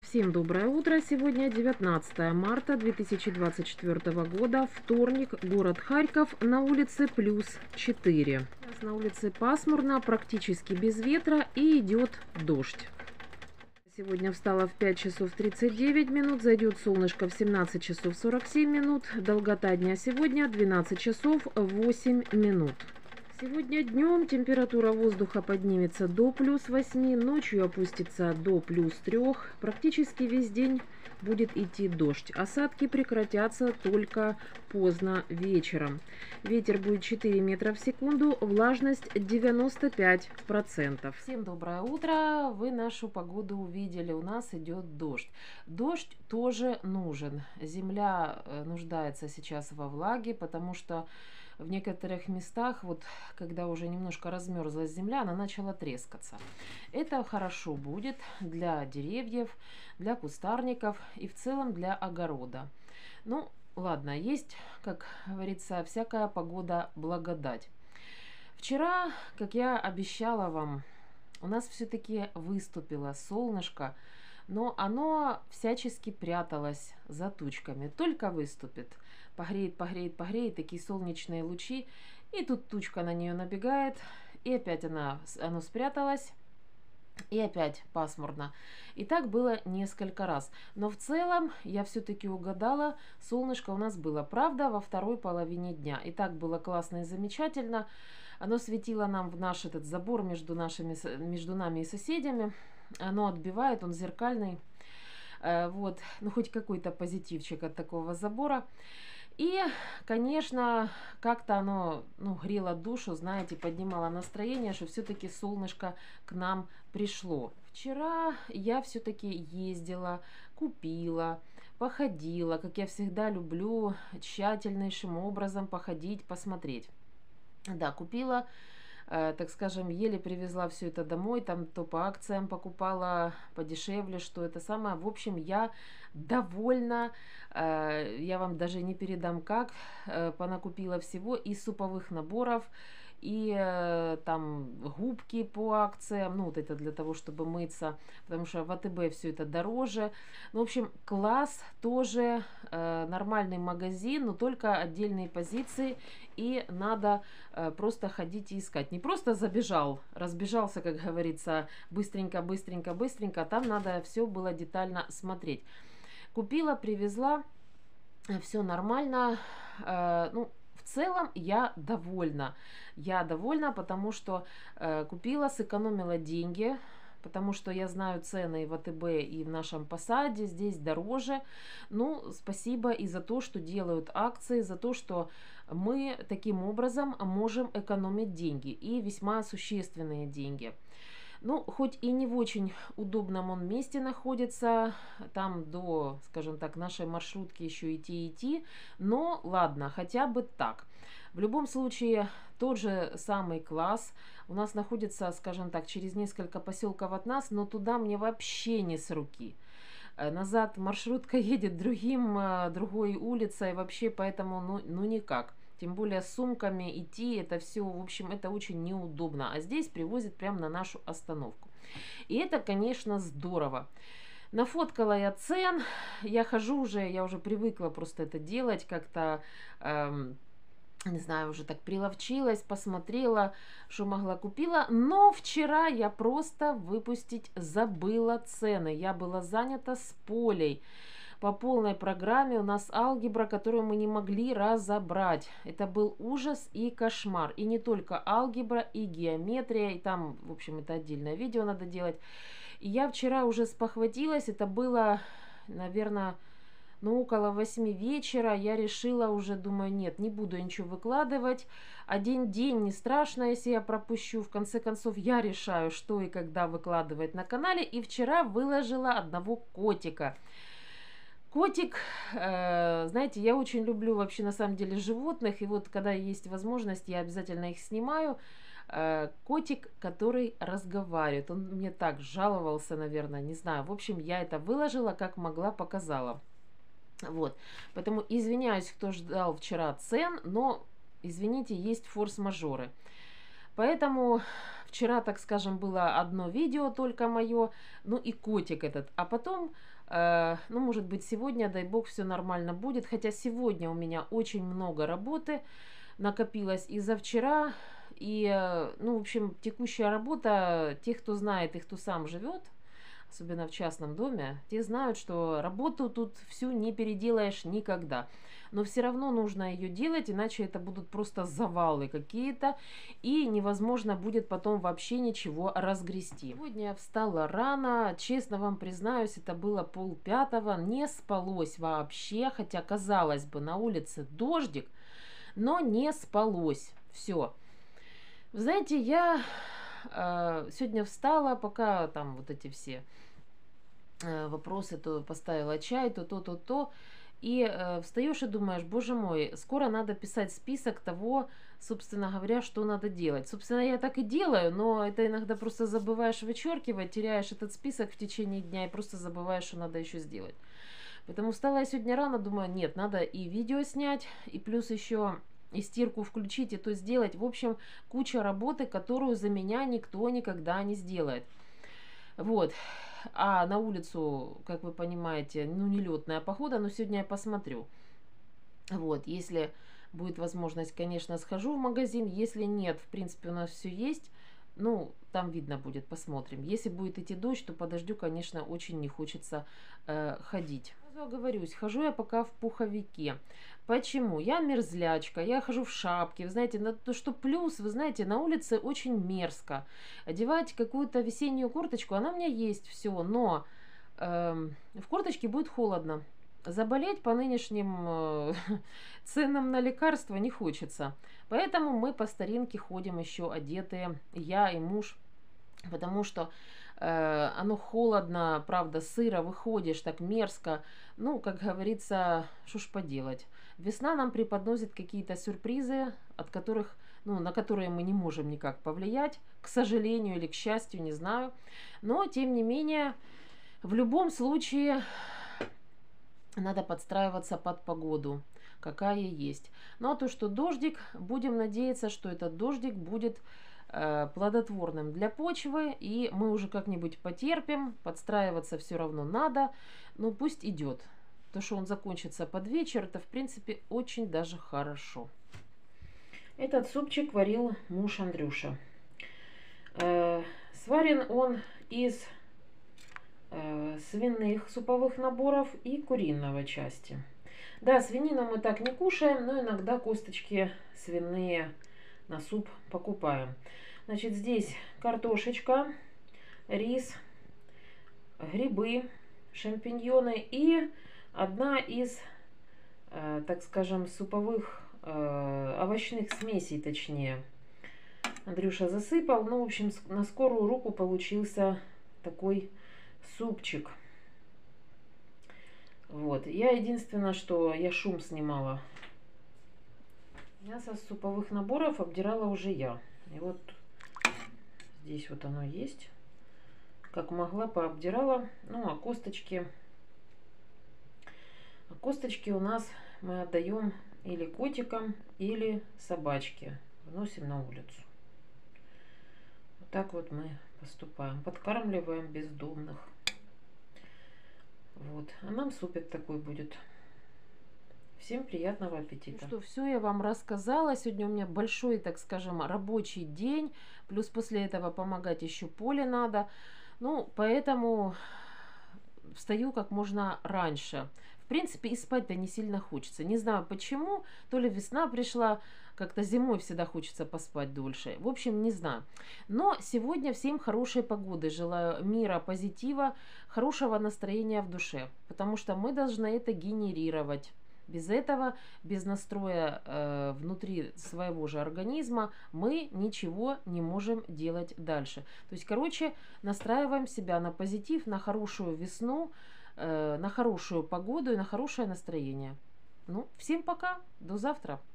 Всем доброе утро! Сегодня 19 марта 2024 года, вторник, город Харьков, на улице +4. Сейчас на улице пасмурно, практически без ветра и идет дождь. Сегодня встала в 5 часов 39 минут, зайдет солнышко в 17 часов 47 минут, долгота дня сегодня 12 часов 8 минут. Сегодня днем температура воздуха поднимется до +8, ночью опустится до +3. Практически весь день будет идти дождь. Осадки прекратятся только поздно вечером. Ветер будет 4 метра в секунду, влажность 95%. Всем доброе утро! Вы нашу погоду увидели, у нас идет дождь. Дождь тоже нужен. Земля нуждается сейчас во влаге, потому что в некоторых местах, вот когда уже немножко размерзлась земля, она начала трескаться. Это хорошо будет для деревьев, для кустарников и в целом для огорода. Ну, ладно, есть, как говорится, всякая погода благодать. Вчера, как я обещала вам, у нас все-таки выступило солнышко, но оно всячески пряталось за тучками. Только выступит, погреет, погреет, погреет, такие солнечные лучи, и тут тучка на нее набегает, и опять оно спряталось, и опять пасмурно. И так было несколько раз. Но в целом я все-таки угадала, солнышко у нас было, правда, во второй половине дня. И так было классно и замечательно. Оно светило нам в наш этот забор между нами и соседями. Оно отбивает, он зеркальный. Вот, ну хоть какой-то позитивчик от такого забора. И, конечно, как-то оно грело душу, знаете, поднимало настроение, что все-таки солнышко к нам пришло. Вчера я все-таки ездила, купила, походила, как я всегда люблю, тщательнейшим образом походить, посмотреть. Да, купила, так скажем, еле привезла все это домой, там то по акциям покупала подешевле, что это самое. В общем, я довольна, я вам даже не передам как, понакупила всего, и суповых наборов, и там губки по акциям, ну вот это для того, чтобы мыться, потому что в АТБ все это дороже. Ну, в общем, класс, тоже нормальный магазин, но только отдельные позиции, и надо просто ходить и искать. Не просто забежал, разбежался, как говорится, быстренько, быстренько, быстренько, там надо все было детально смотреть. Купила, привезла, все нормально, ну, в целом я довольна. Я довольна, потому что купила, сэкономила деньги, потому что я знаю цены и в АТБ, и в нашем Посаде, здесь дороже. Ну, спасибо и за то, что делают акции, за то, что мы таким образом можем экономить деньги, и весьма существенные деньги. Ну, хоть и не в очень удобном он месте находится, там до, скажем так, нашей маршрутки еще идти, но ладно, хотя бы так. В любом случае, тот же самый класс у нас находится, скажем так, через несколько поселков от нас, но туда мне вообще не с руки. Назад маршрутка едет другой улицей, вообще поэтому, ну никак. Тем более с сумками идти, это все, в общем, это очень неудобно. А здесь привозят прямо на нашу остановку. И это, конечно, здорово. Нафоткала я цен, я уже привыкла просто это делать, как-то, не знаю, уже так приловчилась, посмотрела, что могла, купила. Но вчера я просто выпустить забыла цены. Я была занята с Полей. По полной программе у нас алгебра, которую мы не могли разобрать. Это был ужас и кошмар. И не только алгебра, и геометрия. И там, в общем, это отдельное видео надо делать. И я вчера уже спохватилась. Это было, наверное, около 8 вечера. Я решила уже, думаю, нет, не буду ничего выкладывать. Один день не страшно, если я пропущу. В конце концов, я решаю, что и когда выкладывать на канале. И вчера выложила одного котика. Котик, знаете, я очень люблю вообще на самом деле животных, и вот когда есть возможность, я обязательно их снимаю. Котик, который разговаривает, он мне так жаловался, наверное, не знаю. В общем, я это выложила, как могла, показала. Вот, поэтому извиняюсь, кто ждал вчера цен, но, извините, есть форс-мажоры. Поэтому вчера, так скажем, было одно видео только мое, ну и котик этот. А потом Ну, может быть, сегодня, дай бог, все нормально будет. Хотя сегодня у меня очень много работы накопилось из-за вчера. И, ну, в общем, текущая работа, тех, кто знает и кто сам живет, особенно в частном доме, те знают, что работу тут всю не переделаешь никогда. Но все равно нужно ее делать, иначе это будут просто завалы какие-то, и невозможно будет потом вообще ничего разгрести. Сегодня я встала рано, честно вам признаюсь, это было 4:30, не спалось вообще, хотя, казалось бы, на улице дождик, но не спалось. Все. Вы знаете, я сегодня встала, пока там вот эти все вопросы, то поставила чай, то. И встаешь и думаешь, боже мой, скоро надо писать список того, собственно говоря, что надо делать. Собственно, я так и делаю, но это иногда просто забываешь вычеркивать, теряешь этот список в течение дня и просто забываешь, что надо еще сделать. Поэтому встала я сегодня рано, думаю, нет, надо и видео снять, и плюс еще и стирку включить, и то сделать. В общем, куча работы, которую за меня никто никогда не сделает. Вот. А на улицу, как вы понимаете, ну, нелетная погода, но сегодня я посмотрю. Вот, если будет возможность, конечно, схожу в магазин. Если нет, в принципе, у нас все есть. Ну, там видно будет, посмотрим. Если будет идти дождь, то подождю, конечно, очень не хочется ходить. Сразу оговорюсь, хожу я пока в пуховике. Почему? Я мерзлячка, я хожу в шапке. Вы знаете, на то, что плюс, вы знаете, на улице очень мерзко. Одевать какую-то весеннюю курточку, она у меня есть, все, но в курточке будет холодно. Заболеть по нынешним ценам на лекарства не хочется. Поэтому мы по старинке ходим еще одетые, я и муж, потому что оно холодно, правда, сыро, выходишь, так мерзко. Ну, как говорится, что ж поделать. Весна нам преподносит какие-то сюрпризы, от которых, ну, на которые мы не можем никак повлиять, к сожалению или к счастью, не знаю. Но, тем не менее, в любом случае надо подстраиваться под погоду, какая есть. Ну а то, что дождик, будем надеяться, что этот дождик будет плодотворным для почвы, и мы уже как-нибудь потерпим, подстраиваться все равно надо, но пусть идет. То, что он закончится под вечер, это в принципе очень даже хорошо. Этот супчик варил муж Андрюша. Сварен он из свиных суповых наборов и куриного части. Да, свинину мы так не кушаем, но иногда косточки свиные на суп покупаем. Значит, здесь картошечка, рис, грибы, шампиньоны и одна из, так скажем, суповых овощных смесей, точнее. Андрюша засыпал. Ну, в общем, на скорую руку получился такой супчик. Вот. Я единственное, что я шум снимала. Мясо с суповых наборов обдирала уже я. И вот здесь вот оно есть. Как могла, пообдирала. Ну, а косточки... Косточки у нас мы отдаем или котикам, или собачке. Выносим на улицу. Вот так вот мы поступаем. Подкармливаем бездомных. Вот. А нам супик такой будет. Всем приятного аппетита. Ну что, все я вам рассказала. Сегодня у меня большой, так скажем, рабочий день. Плюс после этого помогать еще Поле надо. Ну, поэтому встаю как можно раньше. В принципе, и спать-то не сильно хочется. Не знаю почему. То ли весна пришла. Как-то зимой всегда хочется поспать дольше. В общем, не знаю. Но сегодня всем хорошей погоды. Желаю мира, позитива, хорошего настроения в душе. Потому что мы должны это генерировать. Без этого, без настроя внутри своего же организма, мы ничего не можем делать дальше. То есть, короче, настраиваем себя на позитив, на хорошую весну, на хорошую погоду и на хорошее настроение. Ну, всем пока, до завтра.